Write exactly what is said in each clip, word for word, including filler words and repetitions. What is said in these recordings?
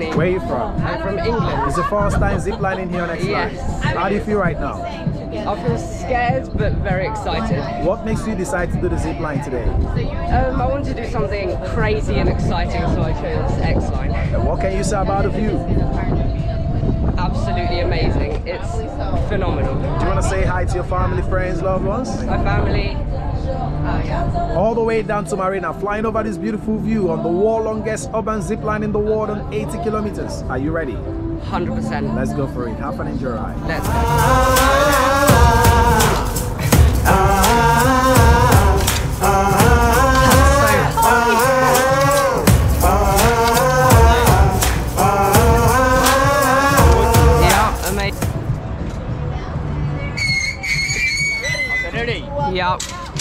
Germany. Where are you from? I'm from England. It's the first time ziplining here on Xline. Yes. How do you feel right now? I feel scared but very excited. What makes you decide to do the zipline today? Um, I wanted to do something crazy and exciting, so I chose Xline. And what can you say about the view? Absolutely amazing. It's phenomenal. Do you want to say hi to your family, friends, loved ones? My family. All the way down to Marina, flying over this beautiful view on the world longest urban zipline in the world on eighty kilometers. Are you ready? one hundred percent. Let's go for it. Have fun, enjoy ride. Let's go. Yeah, amazing. Ready? Yeah.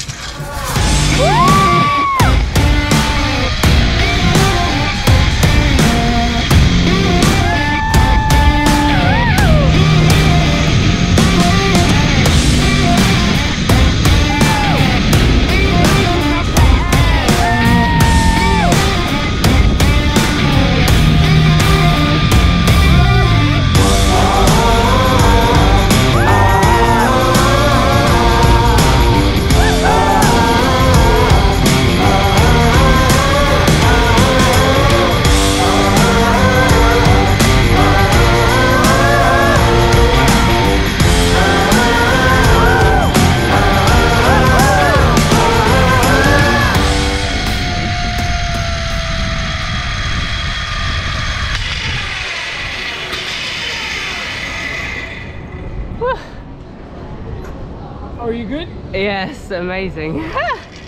Are you good? Yes, amazing.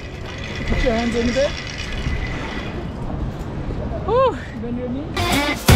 Put your hands on the bed. Whew. Bend your knees.